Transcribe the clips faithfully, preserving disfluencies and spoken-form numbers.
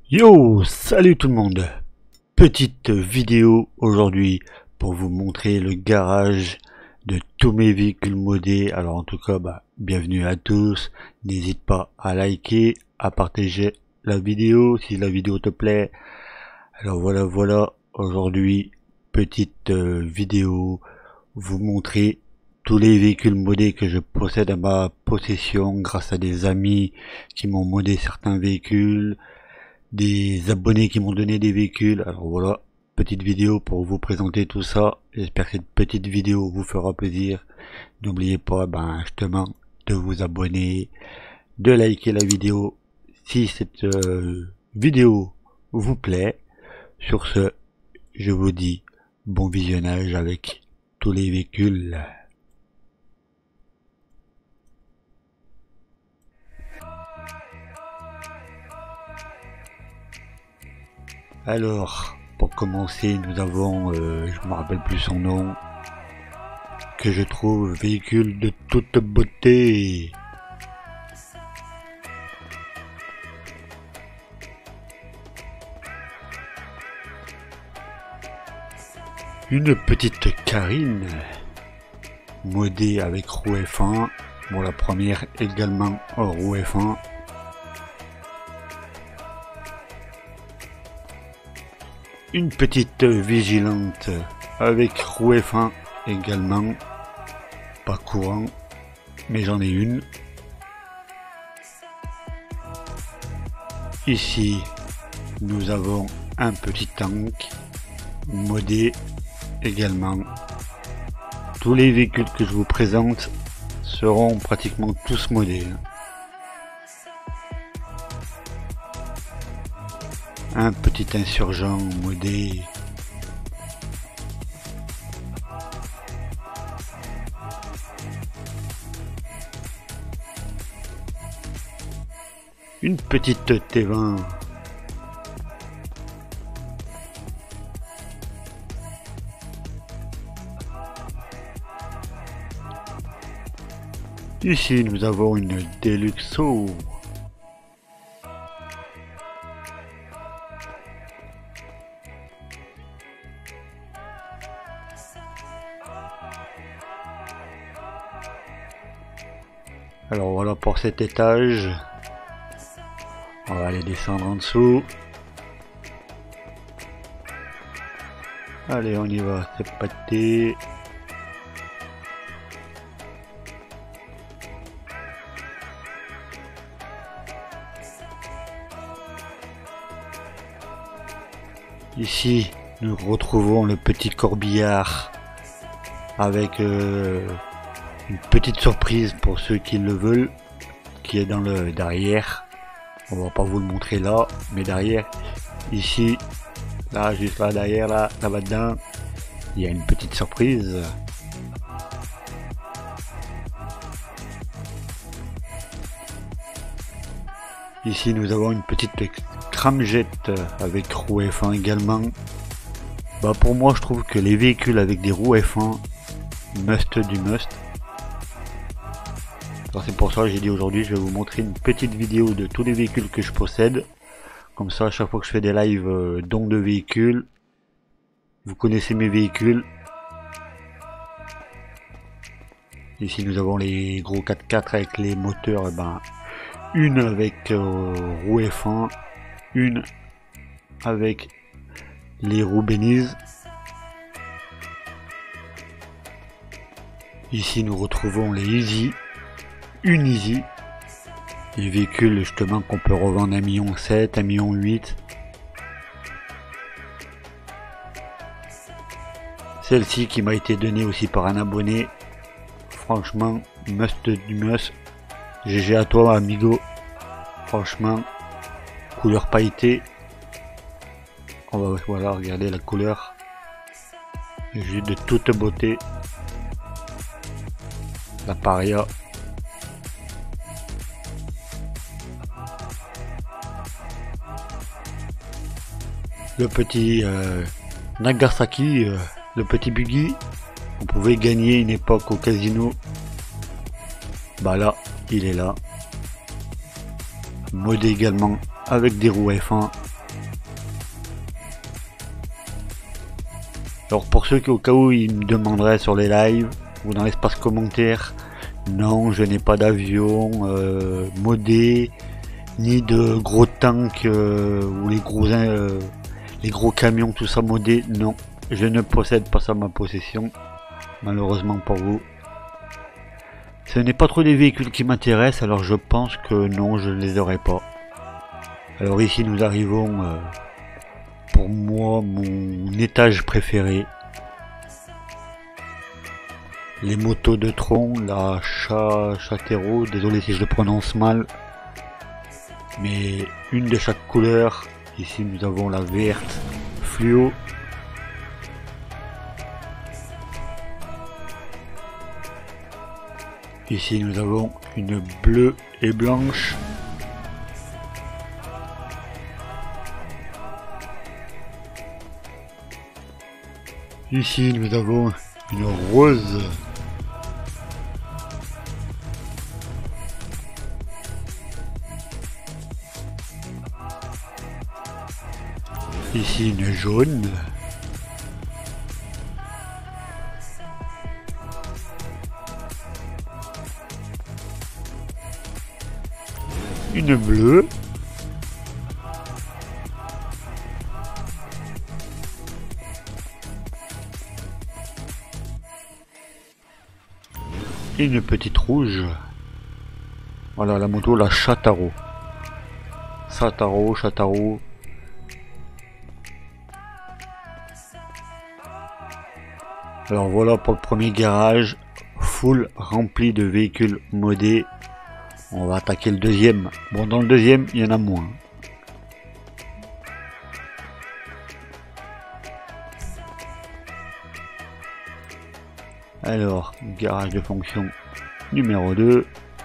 Yo, salut tout le monde. Petite vidéo aujourd'hui pour vous montrer le garage de tous mes véhicules modés. Alors en tout cas, bah, bienvenue à tous. N'hésite pas à liker, à partager la vidéo si la vidéo te plaît. Alors voilà, voilà. Aujourd'hui, petite euh, vidéo, vous montrer tous les véhicules modés que je possède à ma possession grâce à des amis qui m'ont modé certains véhicules, des abonnés qui m'ont donné des véhicules. Alors voilà, petite vidéo pour vous présenter tout ça. J'espère que cette petite vidéo vous fera plaisir. N'oubliez pas, ben justement, de vous abonner, de liker la vidéo si cette euh, vidéo vous plaît. Sur ce, je vous dis bon visionnage avec tous les véhicules. Alors, pour commencer, nous avons, euh, je me rappelle plus son nom, que je trouve véhicule de toute beauté. Une petite Karine, modée avec roue F un. Bon, la première également en roue F un. Une petite Vigilante avec roue F un également, pas courant, mais j'en ai une. Ici, nous avons un petit tank modé également. Tous les véhicules que je vous présente seront pratiquement tous modés. Un petit insurgent modé. Une petite T vingt. Ici nous avons une Deluxo. Alors voilà pour cet étage. On va aller descendre en dessous. Allez, on y va, c'est parti. Ici, nous retrouvons le petit corbillard avec euh, une petite surprise pour ceux qui le veulent, qui est dans le derrière. On va pas vous le montrer là, mais derrière, ici, là, juste là derrière, là, là bas dedans, il y a une petite surprise. Ici, nous avons une petite Scramjet avec roue F un également. Bah pour moi, je trouve que les véhicules avec des roues F un, must du must. C'est pour ça que j'ai dit aujourd'hui je vais vous montrer une petite vidéo de tous les véhicules que je possède. Comme ça à chaque fois que je fais des lives euh, dons de véhicules, vous connaissez mes véhicules. Ici nous avons les gros quatre-quatre avec les moteurs, et ben, une avec euh, roue F un, une avec les roues Beniz. Ici nous retrouvons les Easy. Une Easy, les véhicules justement qu'on peut revendre un million sept, un million huit. Celle-ci qui m'a été donnée aussi par un abonné, franchement must du must. G G à toi amigo, franchement couleur pailletée. On va voilà regarder la couleur, juste de toute beauté. La Paria. Le petit euh, Nagasaki, euh, le petit buggy, on pouvait gagner une époque au casino. Bah là, il est là. Modé également avec des roues F un. Alors pour ceux qui au cas où ils me demanderaient sur les lives ou dans l'espace commentaire, non, je n'ai pas d'avion euh, modé, ni de gros tanks euh, ou les gros euh, les gros camions, tout ça modé. Non, je ne possède pas ça à ma possession, malheureusement pour vous. Ce n'est pas trop des véhicules qui m'intéressent, alors je pense que non, je ne les aurai pas. Alors ici nous arrivons euh, pour moi mon étage préféré. Les motos de Tron, la Cha Chatero, désolé si je le prononce mal, mais une de chaque couleur. Ici nous avons la verte fluo. Ici nous avons une bleue et blanche. Ici nous avons une rose. Ici une jaune. Une bleue. Et une petite rouge. Voilà la moto, la Chataro. Chataro, Chataro. Alors voilà pour le premier garage, full rempli de véhicules modés. On va attaquer le deuxième. Bon, dans le deuxième, il y en a moins. Alors, garage de fonction numéro deux.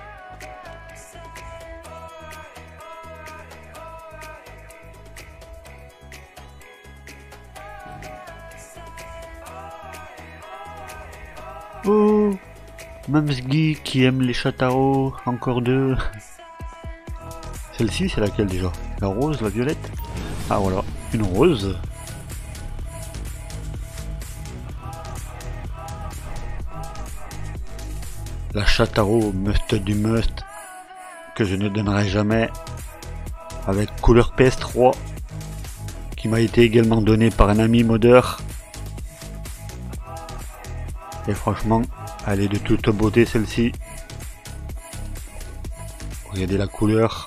Oh, Mamsgi qui aime les Chataro, encore deux. Celle-ci, c'est laquelle déjà? La rose, la violette? Ah voilà, une rose. La Chataro, must du must, que je ne donnerai jamais, avec couleur P S trois, qui m'a été également donnée par un ami modeur. Et franchement, elle est de toute beauté celle-ci. Regardez la couleur.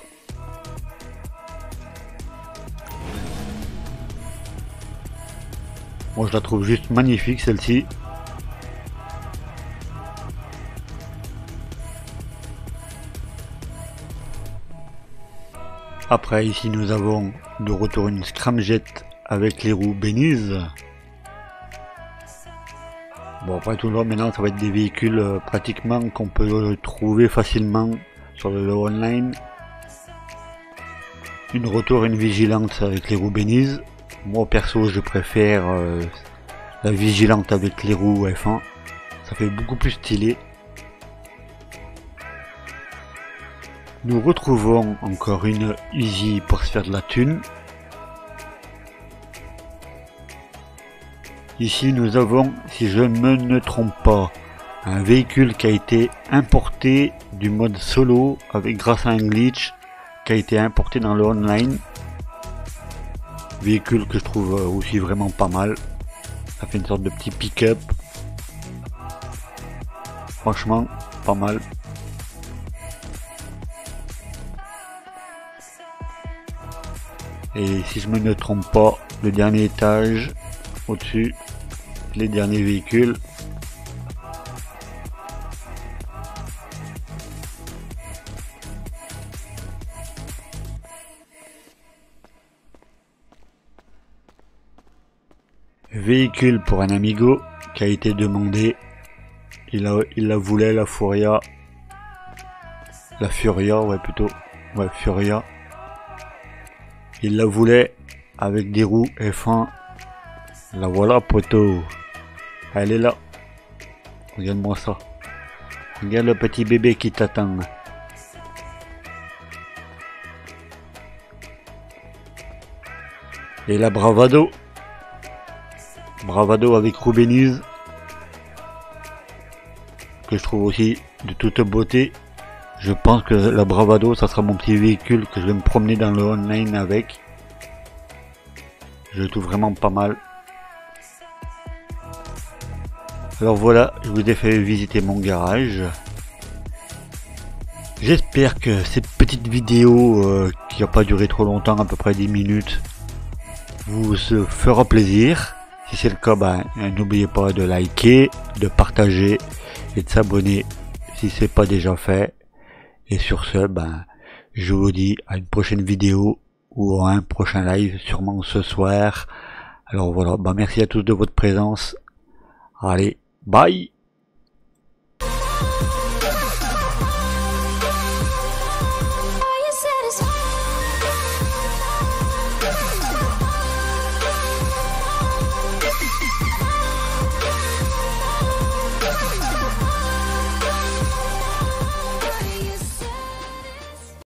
Moi je la trouve juste magnifique celle-ci. Après ici nous avons de retour une scramjet avec les roues Beniz. Bon après toujours maintenant ça va être des véhicules euh, pratiquement qu'on peut trouver facilement sur le online. Une retour une vigilante avec les roues Beniz. Moi perso je préfère euh, la vigilante avec les roues F un. Ça fait beaucoup plus stylé. Nous retrouvons encore une Easy pour se faire de la thune. Ici nous avons, si je me ne trompe pas, un véhicule qui a été importé du mode solo avec grâce à un glitch qui a été importé dans le online. Véhicule que je trouve aussi vraiment pas mal. Ça fait une sorte de petit pick-up. Franchement, pas mal. Et si je me ne trompe pas, le dernier étage, au-dessus, les derniers véhicules. Véhicule pour un amigo qui a été demandé. Il a, il la voulait, la Furia. La Furia, ouais plutôt. Ouais, Furia. Il la voulait avec des roues F un. La voilà poteau. Elle est là. Regarde-moi ça. Regarde le petit bébé qui t'attend. Et la bravado. Bravado avec Rubeniz, que je trouve aussi de toute beauté. Je pense que la Bravado, ça sera mon petit véhicule que je vais me promener dans le online avec. Je le trouve vraiment pas mal. Alors voilà, je vous ai fait visiter mon garage. J'espère que cette petite vidéo euh, qui n'a pas duré trop longtemps, à peu près dix minutes, vous fera plaisir. Si c'est le cas, ben, n'oubliez pas de liker, de partager et de s'abonner si c'est pas déjà fait. Et sur ce, ben, je vous dis à une prochaine vidéo ou à un prochain live, sûrement ce soir. Alors voilà, ben merci à tous de votre présence. Allez, bye!